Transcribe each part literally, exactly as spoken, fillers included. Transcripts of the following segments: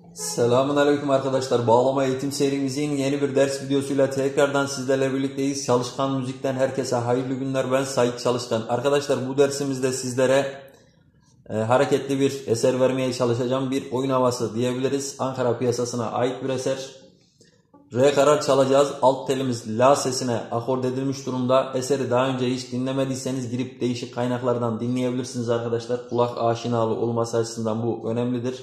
Selamünaleyküm arkadaşlar. Bağlama eğitim serimizin yeni bir ders videosuyla tekrardan sizlerle birlikteyiz. Çalışkan Müzik'ten herkese hayırlı günler. Ben Sait Çalışkan. Arkadaşlar bu dersimizde sizlere e, hareketli bir eser vermeye çalışacağım. Bir oyun havası diyebiliriz. Ankara piyasasına ait bir eser. Re karar çalacağız. Alt telimiz la sesine akord edilmiş durumda. Eseri daha önce hiç dinlemediyseniz girip değişik kaynaklardan dinleyebilirsiniz arkadaşlar. Kulak aşinalığı olması açısından bu önemlidir.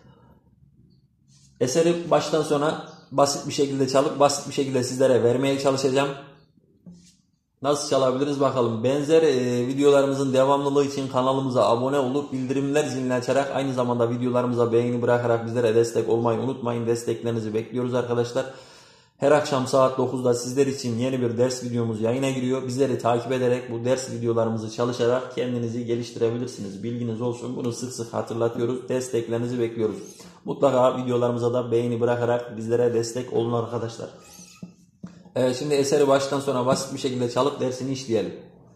Eseri baştan sona basit bir şekilde çalıp basit bir şekilde sizlere vermeye çalışacağım. Nasıl çalabiliriz bakalım. Benzer e, videolarımızın devamlılığı için kanalımıza abone olup bildirimler zilini açarak aynı zamanda videolarımıza beğeni bırakarak bizlere destek olmayı unutmayın. Desteklerinizi bekliyoruz arkadaşlar. Her akşam saat dokuzda sizler için yeni bir ders videomuz yayına giriyor. Bizleri takip ederek bu ders videolarımızı çalışarak kendinizi geliştirebilirsiniz. Bilginiz olsun. Bunu sık sık hatırlatıyoruz. Desteklerinizi bekliyoruz. Mutlaka videolarımıza da beğeni bırakarak bizlere destek olun arkadaşlar. Evet, şimdi eseri baştan sona basit bir şekilde çalıp dersini işleyelim.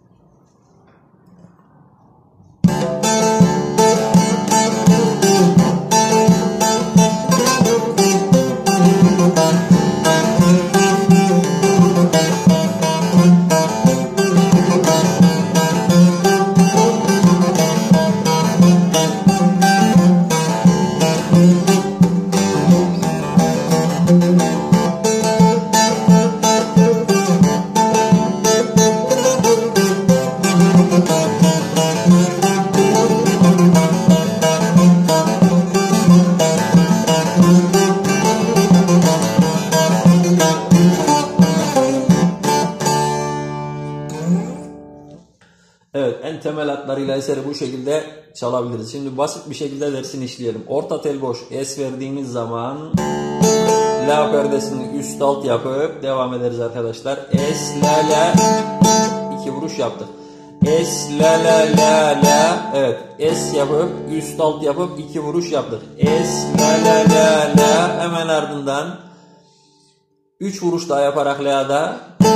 Evet, en temel hatlarıyla eseri bu şekilde çalabiliriz. Şimdi basit bir şekilde dersini işleyelim. Orta tel boş es verdiğimiz zaman la perdesini üst alt yapıp devam ederiz arkadaşlar. Es la la iki vuruş yaptık. Es la la la la, evet, es yapıp üst alt yapıp iki vuruş yaptık. Es la la la la, hemen ardından üç vuruş daha yaparak la'da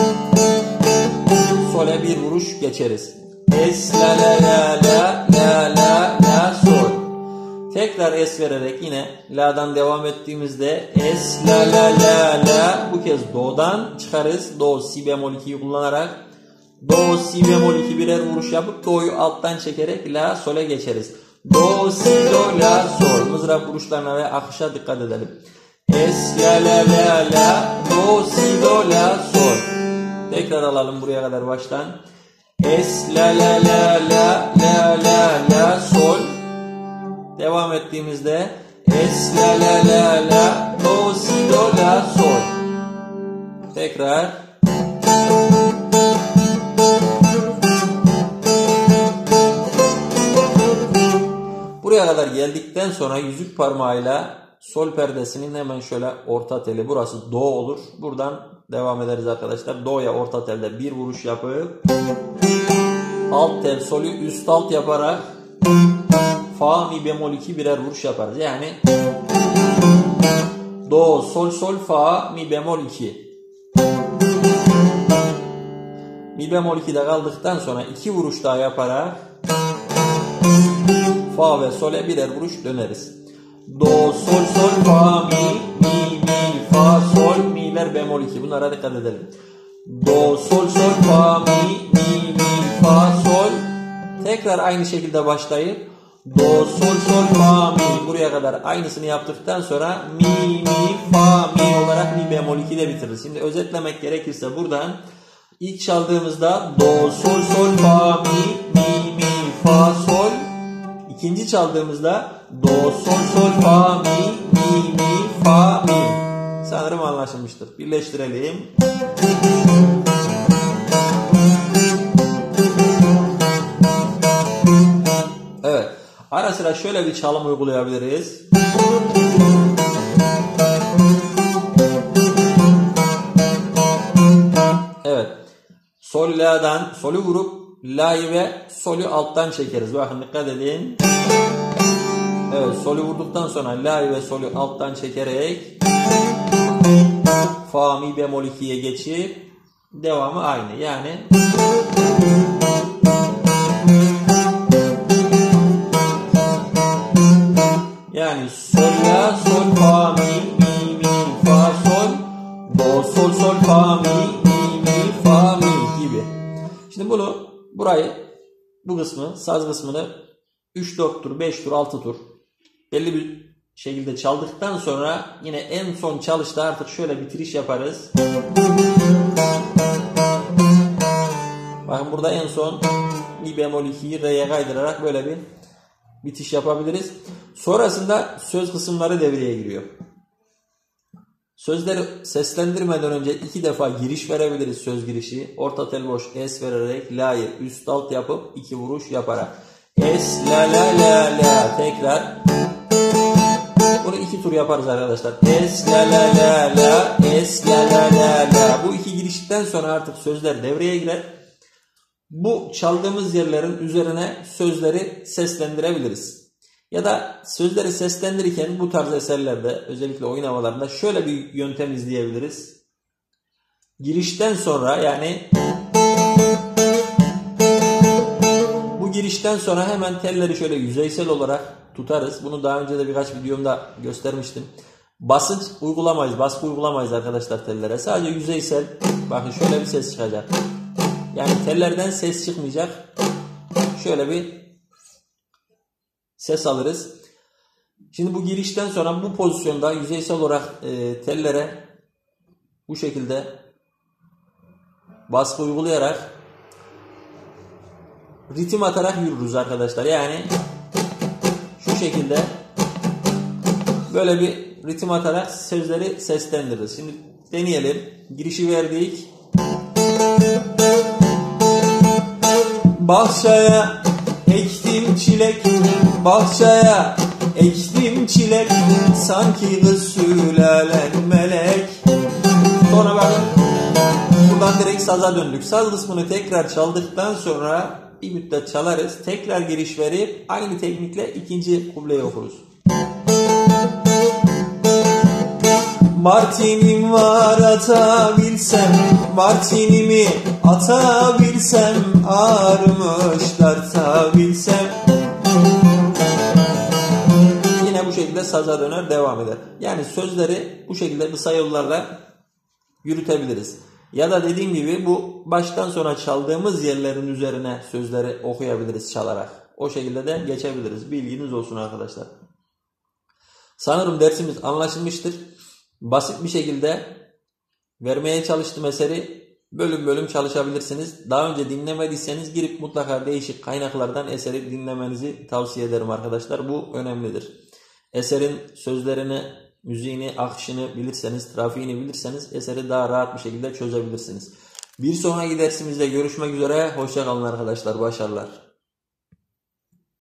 sole bir vuruş geçeriz. Es la la la la la la la sol. Tekrar es vererek yine la'dan devam ettiğimizde es la la la la, bu kez do'dan çıkarız. Do si bemol ikiyi kullanarak do si bemol iki birer vuruş yapıp do'yu alttan çekerek la sole geçeriz. Do si do la sol. Mızrap vuruşlarına ve akışa dikkat edelim. Es la la la la do si do la sol. Tekrar alalım buraya kadar baştan. Es la la la la la la la sol. Devam ettiğimizde es la la la la do si do la sol. Tekrar. Buraya kadar geldikten sonra yüzük parmağıyla sol perdesinin hemen şöyle orta teli, burası do olur. Buradan devam ederiz arkadaşlar. Do'ya orta telde bir vuruş yapıp alt tel solü üst alt yaparak fa mi bemol iki birer vuruş yaparız. Yani do sol sol fa mi bemol iki. Mi bemol iki'de kaldıktan sonra iki vuruş daha yaparak fa ve sole birer vuruş döneriz. Do sol sol fa mi mi mi fa sol, mi'ler bemol iki. Bunlara dikkat edelim. Do sol sol fa mi mi mi fa sol. Tekrar aynı şekilde başlayıp do sol sol fa mi, buraya kadar aynısını yaptıktan sonra mi mi fa mi olarak mi bemol iki ile bitiririz. Şimdi özetlemek gerekirse buradan ilk çaldığımızda do sol sol fa mi mi mi fa sol. İkinci çaldığımızda do sol sol fa mi mi mi fa mi. Sanırım anlaşılmıştır. Birleştirelim. Evet. Ara sıra şöyle bir çalım uygulayabiliriz. Evet. Sol la'dan solü vurup la'yı ve solü alttan çekeriz. Bakın dikkat edin. Evet, solü vurduktan sonra la'yı ve solü alttan çekerek fa mi bemol iki'ye geçip devamı aynı. Yani yani sol la sol fa fa mi, mi mi, fa mi gibi. Şimdi bunu, burayı, bu kısmı, saz kısmını üç dört tur, beş tur, altı tur belli bir şekilde çaldıktan sonra yine en son çalışta artık şöyle bitiriş yaparız. Bakın burada en son mi bemol ikiyi re'ye kaydırarak böyle bir bitiş yapabiliriz. Sonrasında söz kısımları devreye giriyor. Sözleri seslendirmeden önce iki defa giriş verebiliriz, söz girişi. Orta tel boş es vererek la'yı üst alt yapıp iki vuruş yaparak. Es la la la la, tekrar. Bunu iki tur yaparız arkadaşlar. Es la la la la, es la la la la. Bu iki girişten sonra artık sözler devreye girer. Bu çaldığımız yerlerin üzerine sözleri seslendirebiliriz. Ya da sözleri seslendirirken bu tarz eserlerde, özellikle oyun havalarında şöyle bir yöntem izleyebiliriz. Girişten sonra, yani bu girişten sonra hemen telleri şöyle yüzeysel olarak tutarız. Bunu daha önce de birkaç videomda göstermiştim. Basınç uygulamayız, baskı uygulamayız arkadaşlar tellere. Sadece yüzeysel, bakın şöyle bir ses çıkacak. Yani tellerden ses çıkmayacak. Şöyle bir ses alırız. Şimdi bu girişten sonra bu pozisyonda yüzeysel olarak e, tellere bu şekilde baskı uygulayarak ritim atarak yürürüz arkadaşlar. Yani şu şekilde böyle bir ritim atarak sözleri seslendiririz. Şimdi deneyelim. Girişi verdik. Bahçeye ektim çilek, bahçeye ektim çilek, sanki kız sülalen melek. Sonra bakın buradan direkt saza döndük. Saz kısmını tekrar çaldıktan sonra bir müddet çalarız. Tekrar giriş verip aynı teknikle ikinci kubleyi okuruz. Martinim var atabilsem, Martinimi atabilsem, ağrımış tartabilsem. Yine bu şekilde saza döner devam eder. Yani sözleri bu şekilde kısa yollarla yürütebiliriz. Ya da dediğim gibi bu baştan sona çaldığımız yerlerin üzerine sözleri okuyabiliriz çalarak. O şekilde de geçebiliriz. Bilginiz olsun arkadaşlar. Sanırım dersimiz anlaşılmıştır. Basit bir şekilde vermeye çalıştığım eseri bölüm bölüm çalışabilirsiniz. Daha önce dinlemediyseniz girip mutlaka değişik kaynaklardan eseri dinlemenizi tavsiye ederim arkadaşlar. Bu önemlidir. Eserin sözlerini, müziğini, akışını bilirseniz, trafiğini bilirseniz eseri daha rahat bir şekilde çözebilirsiniz. Bir sonraki dersimizde görüşmek üzere. Hoşça kalın arkadaşlar. Başarılar.